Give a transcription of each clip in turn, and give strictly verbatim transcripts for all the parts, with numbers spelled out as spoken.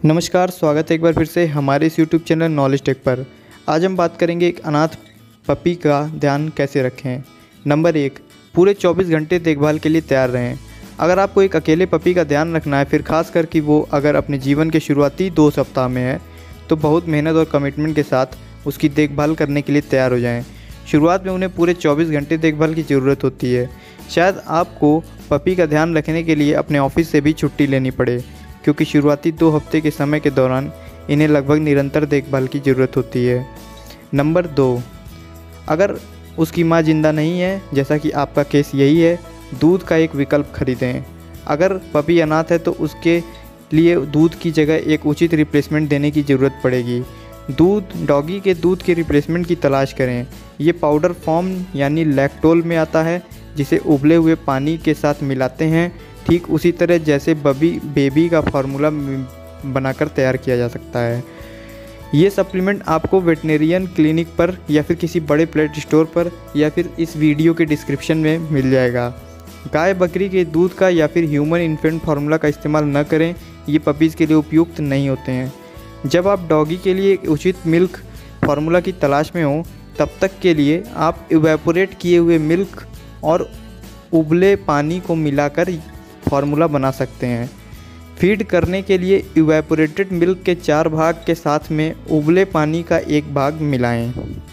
नमस्कार, स्वागत है एक बार फिर से हमारे इस यूट्यूब चैनल नॉलेज टेक पर। आज हम बात करेंगे एक अनाथ पपी का ध्यान कैसे रखें। नंबर एक, पूरे चौबीस घंटे देखभाल के लिए तैयार रहें। अगर आपको एक अकेले पपी का ध्यान रखना है, फिर खास कर कि वो अगर अपने जीवन के शुरुआती दो सप्ताह में है, तो बहुत मेहनत और कमिटमेंट के साथ उसकी देखभाल करने के लिए तैयार हो जाएँ। शुरुआत में उन्हें पूरे चौबीस घंटे देखभाल की ज़रूरत होती है। शायद आपको पपी का ध्यान रखने के लिए अपने ऑफिस से भी छुट्टी लेनी पड़े, क्योंकि शुरुआती दो हफ्ते के समय के दौरान इन्हें लगभग निरंतर देखभाल की ज़रूरत होती है। नंबर दो, अगर उसकी माँ ज़िंदा नहीं है, जैसा कि आपका केस यही है, दूध का एक विकल्प खरीदें। अगर पपी अनाथ है तो उसके लिए दूध की जगह एक उचित रिप्लेसमेंट देने की ज़रूरत पड़ेगी। दूध डॉगी के दूध के रिप्लेसमेंट की तलाश करें। ये पाउडर फॉर्म यानी लैक्टोल में आता है, जिसे उबले हुए पानी के साथ मिलाते हैं, ठीक उसी तरह जैसे बबी बेबी का फार्मूला बनाकर तैयार किया जा सकता है। ये सप्लीमेंट आपको वेटनेरियन क्लिनिक पर या फिर किसी बड़े प्लेट स्टोर पर या फिर इस वीडियो के डिस्क्रिप्शन में मिल जाएगा। गाय बकरी के दूध का या फिर ह्यूमन इन्फेंट फार्मूला का इस्तेमाल न करें, ये पपीज़ के लिए उपयुक्त नहीं होते हैं। जब आप डॉगी के लिए एक उचित मिल्क फार्मूला की तलाश में हो, तब तक के लिए आप इवेपोरेट किए हुए मिल्क और उबले पानी को मिलाकर फार्मूला बना सकते हैं। फीड करने के लिए इवेपोरेटेड मिल्क के चार भाग के साथ में उबले पानी का एक भाग मिलाएं।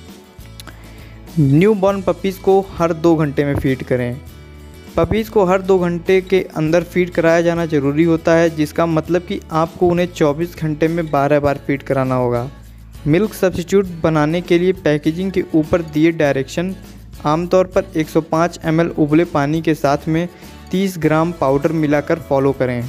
न्यू बॉर्न पपीज़ को हर दो घंटे में फीड करें। पपीज़ को हर दो घंटे के अंदर फीड कराया जाना ज़रूरी होता है, जिसका मतलब कि आपको उन्हें चौबीस घंटे में बारह बार फीड कराना होगा। मिल्क सब्स्टिट्यूट बनाने के लिए पैकेजिंग के ऊपर दिए डायरेक्शन आमतौर पर एक सौ पाँच एम एल उबले पानी के साथ में तीस ग्राम पाउडर मिलाकर फॉलो करें।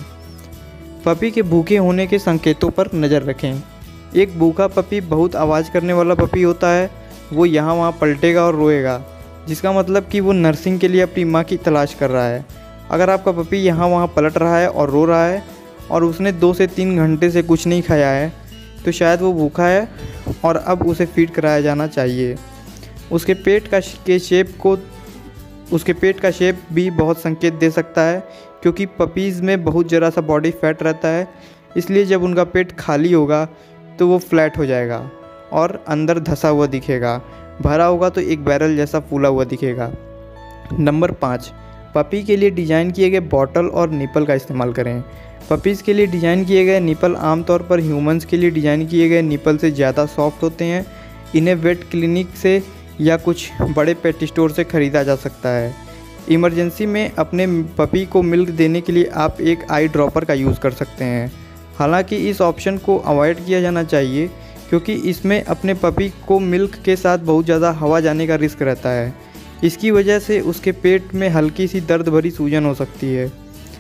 पपी के भूखे होने के संकेतों पर नज़र रखें। एक भूखा पपी बहुत आवाज़ करने वाला पपी होता है। वो यहाँ वहाँ पलटेगा और रोएगा, जिसका मतलब कि वो नर्सिंग के लिए अपनी माँ की तलाश कर रहा है। अगर आपका पपी यहाँ वहाँ पलट रहा है और रो रहा है और उसने दो से तीन घंटे से कुछ नहीं खाया है, तो शायद वो भूखा है और अब उसे फीड कराया जाना चाहिए। उसके पेट का के शेप को उसके पेट का शेप भी बहुत संकेत दे सकता है, क्योंकि पपीज़ में बहुत ज़रा सा बॉडी फैट रहता है। इसलिए जब उनका पेट खाली होगा तो वो फ्लैट हो जाएगा और अंदर धंसा हुआ दिखेगा। भरा होगा तो एक बैरल जैसा फूला हुआ दिखेगा। नंबर पाँच, पपी के लिए डिज़ाइन किए गए बॉटल और निपल का इस्तेमाल करें। पपीज़ के लिए डिज़ाइन किए गए निपल आमतौर पर ह्यूमंस के लिए डिज़ाइन किए गए निपल से ज़्यादा सॉफ्ट होते हैं। इन्हें वेट क्लिनिक से या कुछ बड़े पेट स्टोर से ख़रीदा जा सकता है। इमरजेंसी में अपने पपी को मिल्क देने के लिए आप एक आई ड्रॉपर का यूज़ कर सकते हैं। हालांकि इस ऑप्शन को अवॉइड किया जाना चाहिए, क्योंकि इसमें अपने पपी को मिल्क के साथ बहुत ज़्यादा हवा जाने का रिस्क रहता है। इसकी वजह से उसके पेट में हल्की सी दर्द भरी सूजन हो सकती है।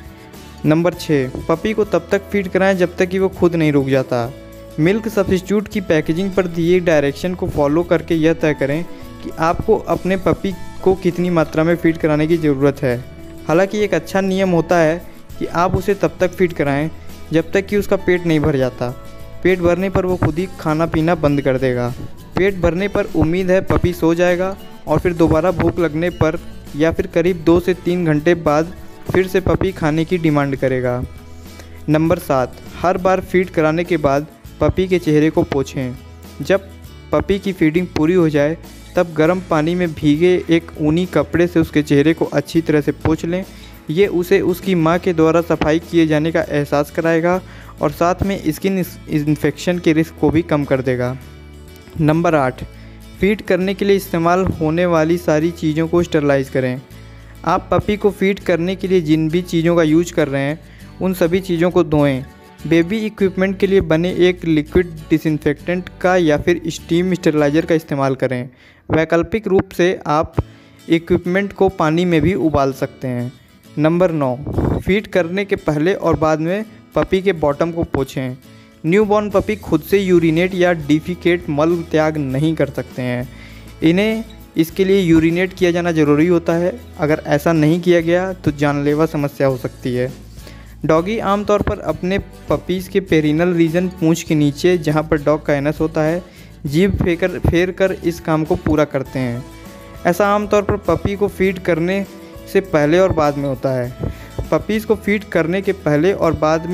नंबर छः, पपी को तब तक फीड कराएं जब तक कि वो खुद नहीं रुक जाता। मिल्क सब्स्टिट्यूट की पैकेजिंग पर दिए डायरेक्शन को फॉलो करके यह तय करें कि आपको अपने पपी को कितनी मात्रा में फीड कराने की ज़रूरत है। हालांकि एक अच्छा नियम होता है कि आप उसे तब तक फीड कराएं जब तक कि उसका पेट नहीं भर जाता। पेट भरने पर वो खुद ही खाना पीना बंद कर देगा। पेट भरने पर उम्मीद है पपी सो जाएगा और फिर दोबारा भूख लगने पर या फिर करीब दो से तीन घंटे बाद फिर से पपी खाने की डिमांड करेगा। नंबर सात, हर बार फीड कराने के बाद पपी के चेहरे को पोंछें। जब पपी की फीडिंग पूरी हो जाए, तब गर्म पानी में भीगे एक ऊनी कपड़े से उसके चेहरे को अच्छी तरह से पोंछ लें। ये उसे उसकी माँ के द्वारा सफाई किए जाने का एहसास कराएगा और साथ में स्किन इन्फेक्शन के रिस्क को भी कम कर देगा। नंबर आठ, फीड करने के लिए इस्तेमाल होने वाली सारी चीज़ों को स्टरलाइज करें। आप पपी को फीड करने के लिए जिन भी चीज़ों का यूज कर रहे हैं, उन सभी चीज़ों को धोएं। बेबी इक्विपमेंट के लिए बने एक लिक्विड डिसइंफेक्टेंट का या फिर स्टीम स्टेरलाइज़र का इस्तेमाल करें। वैकल्पिक रूप से आप इक्विपमेंट को पानी में भी उबाल सकते हैं। नंबर नौ, फीड करने के पहले और बाद में पपी के बॉटम को पोंछें। न्यूबॉर्न पपी खुद से यूरिनेट या डिफिकेट मल त्याग नहीं कर सकते हैं। इन्हें इसके लिए यूरिनेट किया जाना ज़रूरी होता है। अगर ऐसा नहीं किया गया तो जानलेवा समस्या हो सकती है। डॉगी आमतौर पर अपने पपीज़ के पेरिनल रीजन, पूंछ के नीचे जहां पर डॉग का एनस होता है, जीभ फेंकर फेर कर इस काम को पूरा करते हैं। ऐसा आमतौर पर पपी को फीड करने से पहले और बाद में होता है। पपीज़ को फीड करने के पहले और बाद में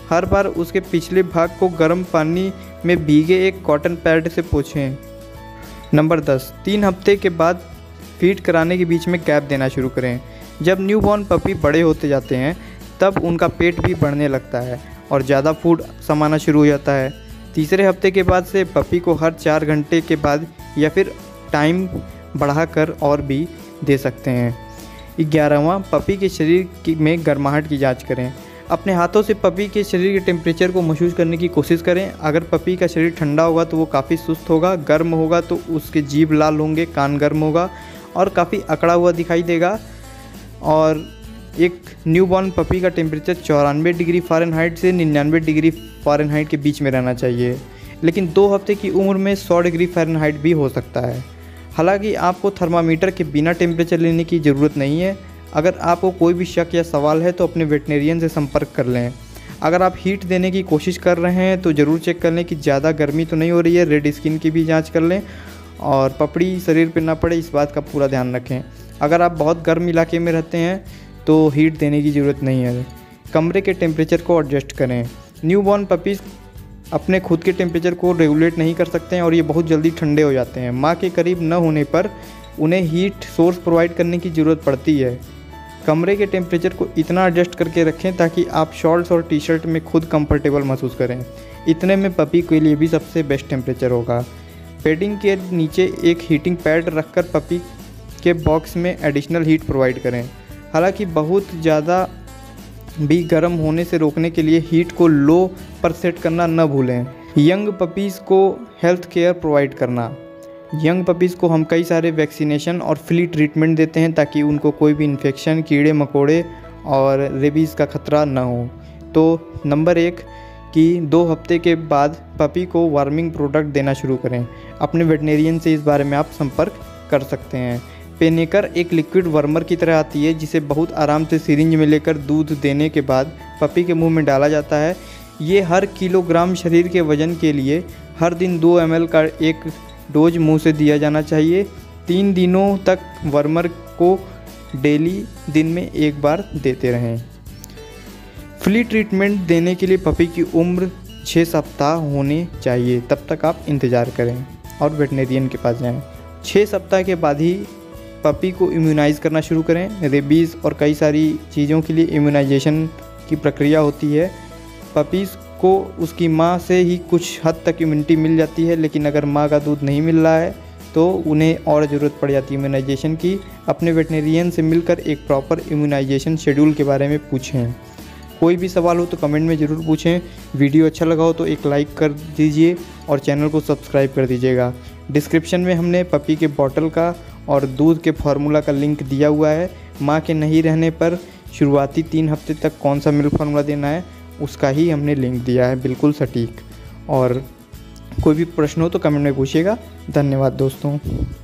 हर बार उसके पिछले भाग को गर्म पानी में भीगे एक कॉटन पैड से पोंछें। नंबर दस, तीन हफ्ते के बाद फीड कराने के बीच में गैप देना शुरू करें। जब न्यूबॉर्न पपी बड़े होते जाते हैं तब उनका पेट भी बढ़ने लगता है और ज़्यादा फूड समाना शुरू हो जाता है। तीसरे हफ्ते के बाद से पपी को हर चार घंटे के बाद या फिर टाइम बढ़ाकर और भी दे सकते हैं। ग्यारहवां, पपी के शरीर में गर्माहट की जांच करें। अपने हाथों से पपी के शरीर के टेम्परेचर को महसूस करने की कोशिश करें। अगर पपी का शरीर ठंडा होगा तो वो काफ़ी सुस्त होगा, गर्म होगा तो उसके जीभ लाल होंगे, कान गर्म होगा और काफ़ी अकड़ा हुआ दिखाई देगा। और एक न्यूबॉर्न पपी का टेम्परेचर चौरानवे डिग्री फ़ारेनहाइट से निन्यानवे डिग्री फ़ारेनहाइट के बीच में रहना चाहिए, लेकिन दो हफ्ते की उम्र में सौ डिग्री फ़ारेनहाइट भी हो सकता है। हालांकि आपको थर्मामीटर के बिना टेम्परेचर लेने की ज़रूरत नहीं है। अगर आपको कोई भी शक या सवाल है तो अपने वेटनेरियन से संपर्क कर लें। अगर आप हीट देने की कोशिश कर रहे हैं तो ज़रूर चेक कर लें कि ज़्यादा गर्मी तो नहीं हो रही है। रेड स्किन की भी जांच कर लें और पपड़ी शरीर पर ना पड़े, इस बात का पूरा ध्यान रखें। अगर आप बहुत गर्म इलाके में रहते हैं तो हीट देने की ज़रूरत नहीं है। कमरे के टेम्परेचर को एडजस्ट करें। न्यूबॉर्न पपीज़ अपने खुद के टेम्परेचर को रेगुलेट नहीं कर सकते हैं और ये बहुत जल्दी ठंडे हो जाते हैं। माँ के करीब न होने पर उन्हें हीट सोर्स प्रोवाइड करने की ज़रूरत पड़ती है। कमरे के टेम्परेचर को इतना एडजस्ट करके रखें ताकि आप शॉर्ट्स और टी शर्ट में खुद कंफर्टेबल महसूस करें। इतने में पपी के लिए भी सबसे बेस्ट टेम्परेचर होगा। पेडिंग के नीचे एक हीटिंग पैड रखकर पपी के बॉक्स में एडिशनल हीट प्रोवाइड करें। हालांकि बहुत ज़्यादा भी गर्म होने से रोकने के लिए हीट को लो पर सेट करना न भूलें। यंग पपीज़ को हेल्थ केयर प्रोवाइड करना। यंग पपीज़ को हम कई सारे वैक्सीनेशन और फ्ली ट्रीटमेंट देते हैं ताकि उनको कोई भी इन्फेक्शन, कीड़े मकोड़े और रेबीज़ का खतरा न हो। तो नंबर एक कि दो हफ्ते के बाद पपी को वार्मिंग प्रोडक्ट देना शुरू करें। अपने वेटनेरियन से इस बारे में आप संपर्क कर सकते हैं। पेनेकर एक लिक्विड वर्मर की तरह आती है जिसे बहुत आराम से सिरिंज में लेकर दूध देने के बाद पपी के मुंह में डाला जाता है। ये हर किलोग्राम शरीर के वजन के लिए हर दिन दो एम एल का एक डोज मुंह से दिया जाना चाहिए। तीन दिनों तक वर्मर को डेली दिन में एक बार देते रहें। फ्ली ट्रीटमेंट देने के लिए पपी की उम्र छः सप्ताह होने चाहिए, तब तक आप इंतज़ार करें और वेटनेरियन के पास जाएं। छः सप्ताह के बाद ही पपी को इम्यूनाइज़ करना शुरू करें। रेबीज़ और कई सारी चीज़ों के लिए इम्यूनाइजेशन की प्रक्रिया होती है। पपीज़ को उसकी माँ से ही कुछ हद तक इम्यूनिटी मिल जाती है, लेकिन अगर माँ का दूध नहीं मिल रहा है तो उन्हें और ज़रूरत पड़ जाती है इम्यूनाइजेशन की। अपने वेटनेरियन से मिलकर एक प्रॉपर इम्यूनाइजेशन शेड्यूल के बारे में पूछें। कोई भी सवाल हो तो कमेंट में ज़रूर पूछें। वीडियो अच्छा लगा हो तो एक लाइक कर दीजिए और चैनल को सब्सक्राइब कर दीजिएगा। डिस्क्रिप्शन में हमने पपी के बॉटल का और दूध के फार्मूला का लिंक दिया हुआ है। माँ के नहीं रहने पर शुरुआती तीन हफ्ते तक कौन सा मिल्क फार्मूला देना है उसका ही हमने लिंक दिया है, बिल्कुल सटीक। और कोई भी प्रश्न हो तो कमेंट में पूछिएगा। धन्यवाद दोस्तों।